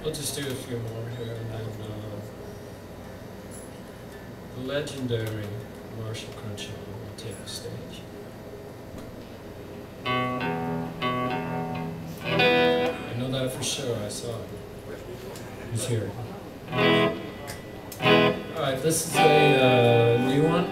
We'll just do a few more here, and then the legendary Marshall Crenshaw will take the stage. I know that for sure, I saw him. He's here. Alright, this is a new one.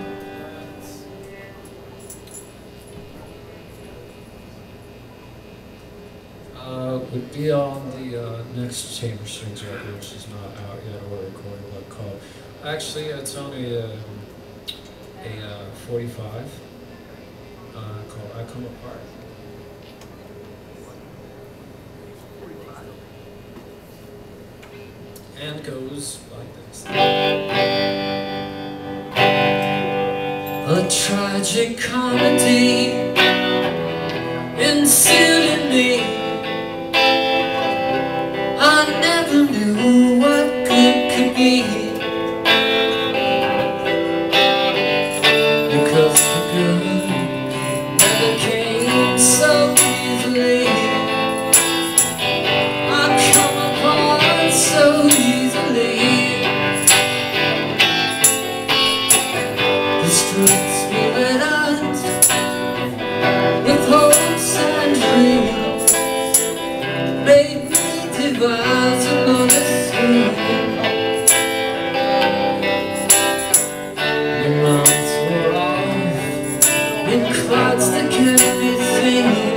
Would be on the next Chamber Strings record, which is not out yet or recorded, but called. Actually, it's only a 45 called I Come Apart. And goes like this. A tragic comedy ensued in me. I never knew what good could be, because the good never came so easily. I come apart so easily. The streets were lit up with hopes and dreams, made me devise another scheme. The mounts were off in crowds that can't be seen.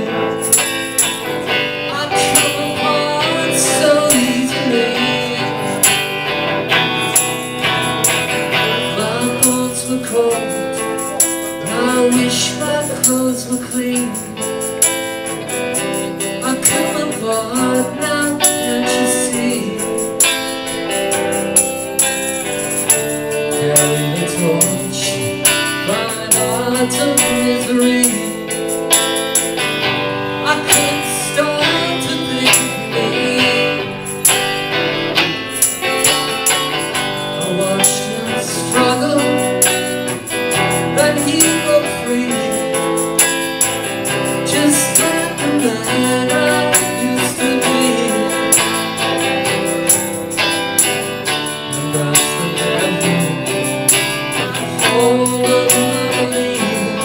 I come apart so easily. My bones were cold, I wish my clothes were clean. I come apart now, can't you see? Carry the torch, find out of misery. I couldn't start to think of me. I watched him struggle, then he broke free. Just like the man I used to be. And that's the devil, all of my beliefs.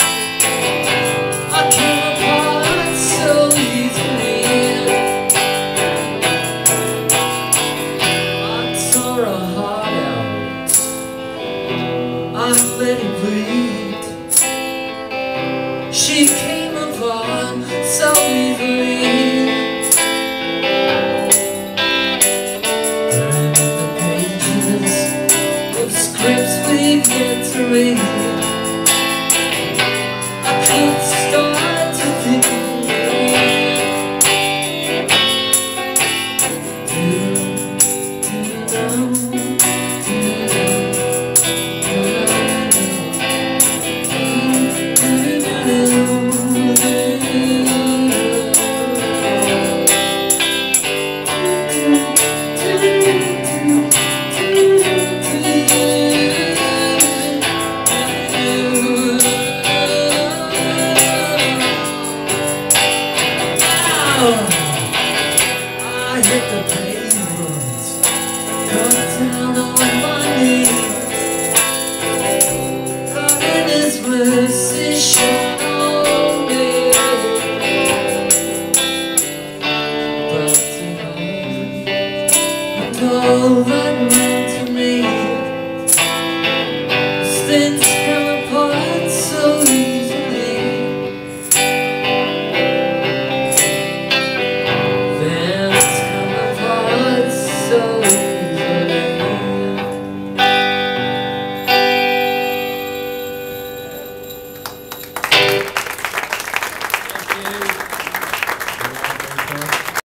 I came apart so easily. I tore her heart out, I let it bleed. She came apart so easily. And in the pages of scripts we've yet to read, I could start to think of me. Do you know? Do you know? I hit the pavement, got down on my knees. God in His mercy shone on me. But tonight, and all that